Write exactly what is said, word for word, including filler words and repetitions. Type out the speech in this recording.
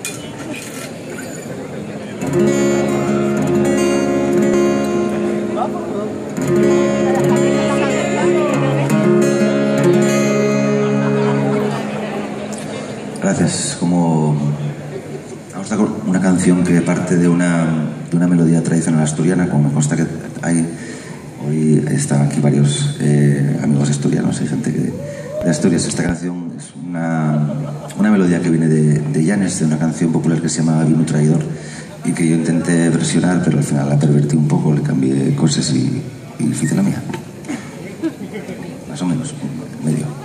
Gracias. Como vamos a con una canción que parte de una, de una melodía tradicional asturiana, como me consta que hay hoy están aquí varios eh, amigos asturianos, hay gente que, de Asturias. Esta canción es una, una melodía que viene de, de Llanes, de una canción popular que se llama Vino Traidor, y que yo intenté versionar, pero al final la pervertí un poco, le cambié cosas y, y hice la mía. Más o menos, medio.